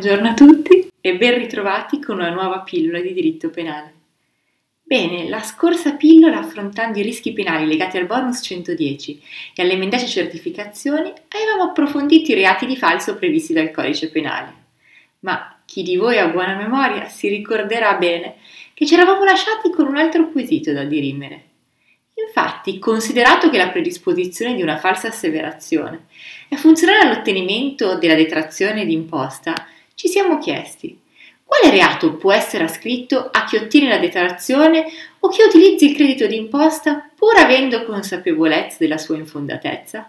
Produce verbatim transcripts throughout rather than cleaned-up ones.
Buongiorno a tutti e ben ritrovati con una nuova pillola di diritto penale. Bene, la scorsa pillola, affrontando i rischi penali legati al bonus centodieci e alle mendaci certificazioni, avevamo approfondito i reati di falso previsti dal codice penale. Ma chi di voi ha buona memoria si ricorderà bene che ci eravamo lasciati con un altro quesito da dirimere. Infatti, considerato che la predisposizione di una falsa asseverazione è funzionale all'ottenimento della detrazione d'imposta, ci siamo chiesti: quale reato può essere ascritto a chi ottiene la detrazione o chi utilizza il credito d'imposta pur avendo consapevolezza della sua infondatezza?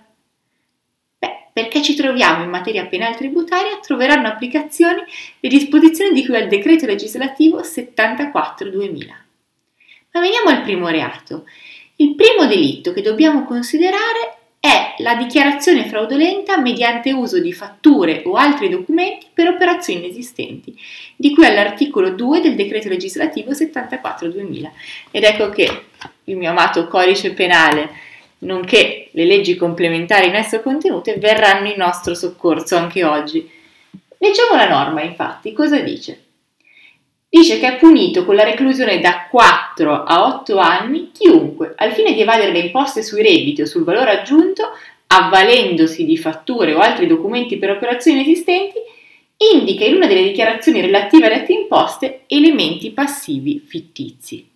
Beh, perché ci troviamo in materia penale tributaria troveranno applicazioni le disposizioni di cui al decreto legislativo settantaquattro duemila. Ma veniamo al primo reato. Il primo delitto che dobbiamo considerare è la dichiarazione fraudolenta mediante uso di fatture o altri documenti per operazioni inesistenti, di cui all'articolo due del decreto legislativo settantaquattro duemila. Ed ecco che il mio amato codice penale, nonché le leggi complementari in esso contenute, verranno in nostro soccorso anche oggi. Leggiamo la norma, infatti, cosa dice? Dice che è punito con la reclusione da quattro a otto anni chiunque, al fine di evadere le imposte sui redditi o sul valore aggiunto, avvalendosi di fatture o altri documenti per operazioni esistenti, indica in una delle dichiarazioni relative alle dette imposte elementi passivi fittizi.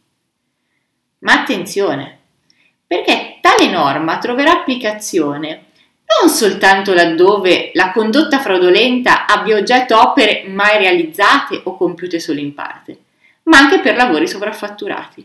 Ma attenzione, perché tale norma troverà applicazione non soltanto laddove la condotta fraudolenta abbia oggetto opere mai realizzate o compiute solo in parte, ma anche per lavori sovraffatturati.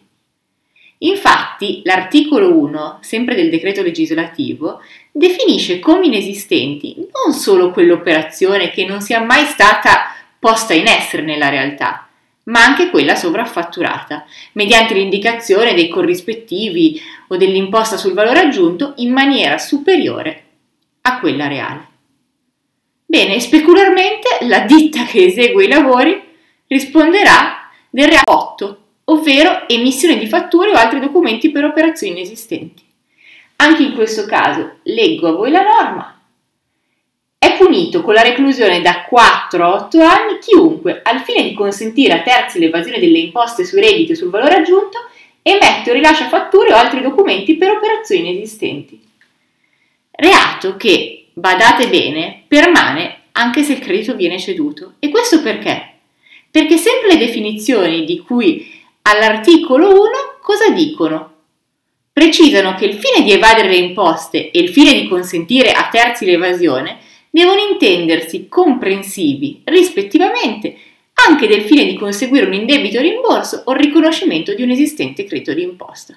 Infatti, l'articolo uno, sempre del decreto legislativo, definisce come inesistenti non solo quell'operazione che non sia mai stata posta in essere nella realtà, ma anche quella sovraffatturata, mediante l'indicazione dei corrispettivi o dell'imposta sul valore aggiunto in maniera superiore a quella reale. Bene, specularmente la ditta che esegue i lavori risponderà del reato otto, ovvero emissione di fatture o altri documenti per operazioni inesistenti. Anche in questo caso leggo a voi la norma. È punito con la reclusione da quattro a otto anni chiunque, al fine di consentire a terzi l'evasione delle imposte sui redditi o sul valore aggiunto, emette o rilascia fatture o altri documenti per operazioni inesistenti. Reato che, badate bene, permane anche se il credito viene ceduto. E questo perché? Perché sempre le definizioni di cui all'articolo uno cosa dicono? Precisano che il fine di evadere le imposte e il fine di consentire a terzi l'evasione devono intendersi comprensivi, rispettivamente, anche del fine di conseguire un indebito rimborso o il riconoscimento di un esistente credito d'imposta.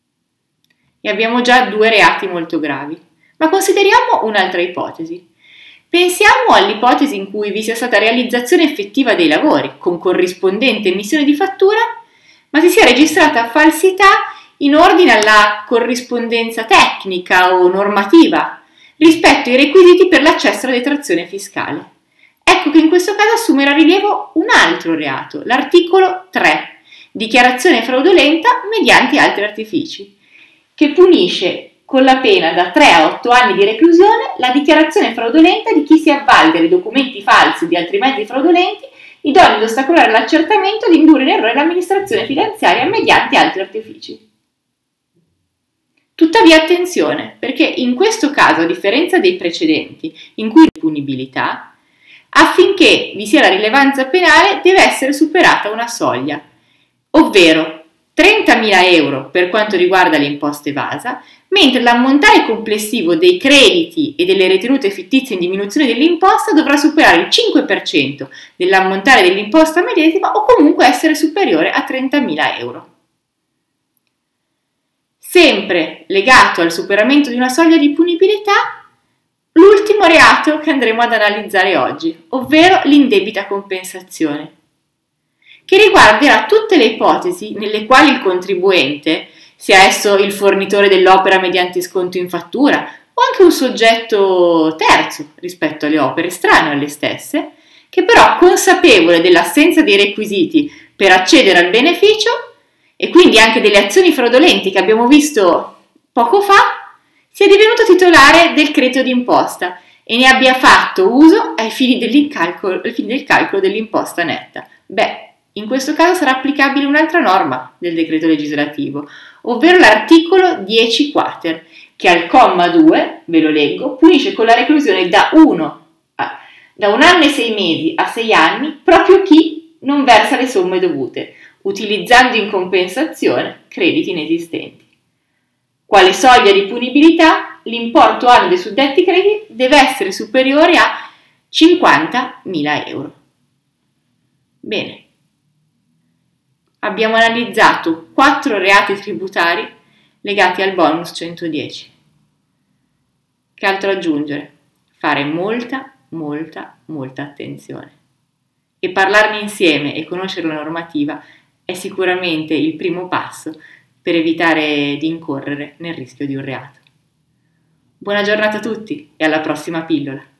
E abbiamo già due reati molto gravi. Ma consideriamo un'altra ipotesi. Pensiamo all'ipotesi in cui vi sia stata realizzazione effettiva dei lavori, con corrispondente emissione di fattura, ma si sia registrata falsità in ordine alla corrispondenza tecnica o normativa rispetto ai requisiti per l'accesso alla detrazione fiscale. Ecco che in questo caso assumerà rilievo un altro reato, l'articolo tre, dichiarazione fraudolenta mediante altri artifici, che punisce con la pena da tre a otto anni di reclusione la dichiarazione fraudolenta di chi si avvalga di documenti falsi o di altri mezzi fraudolenti idonei ad ostacolare l'accertamento e di indurre in errore l'amministrazione finanziaria mediante altri artifici. Tuttavia attenzione, perché in questo caso, a differenza dei precedenti, in cui la punibilità, affinché vi sia la rilevanza penale deve essere superata una soglia, ovvero trentamila euro per quanto riguarda l'imposta evasa, mentre l'ammontare complessivo dei crediti e delle ritenute fittizie in diminuzione dell'imposta dovrà superare il cinque per cento dell'ammontare dell'imposta medesima o comunque essere superiore a trentamila euro. Sempre legato al superamento di una soglia di punibilità, l'ultimo reato che andremo ad analizzare oggi, ovvero l'indebita compensazione, che riguarderà tutte le ipotesi nelle quali il contribuente, sia esso il fornitore dell'opera mediante sconto in fattura o anche un soggetto terzo rispetto alle opere estraneo alle stesse, che però consapevole dell'assenza dei requisiti per accedere al beneficio e quindi anche delle azioni fraudolenti che abbiamo visto poco fa, sia divenuto titolare del credito d'imposta e ne abbia fatto uso ai fini, ai fini del calcolo dell'imposta netta. Beh, in questo caso sarà applicabile un'altra norma del decreto legislativo, ovvero l'articolo dieci quater, che al comma due, ve lo leggo, punisce con la reclusione da, uno a, da un anno e sei mesi a sei anni proprio chi non versa le somme dovute, utilizzando in compensazione crediti inesistenti. Quale soglia di punibilità? L'importo annuo dei suddetti crediti deve essere superiore a cinquantamila euro. Bene, abbiamo analizzato quattro reati tributari legati al bonus centodieci. Che altro aggiungere? Fare molta, molta, molta attenzione. E parlarne insieme e conoscere la normativa è sicuramente il primo passo per evitare di incorrere nel rischio di un reato. Buona giornata a tutti e alla prossima pillola!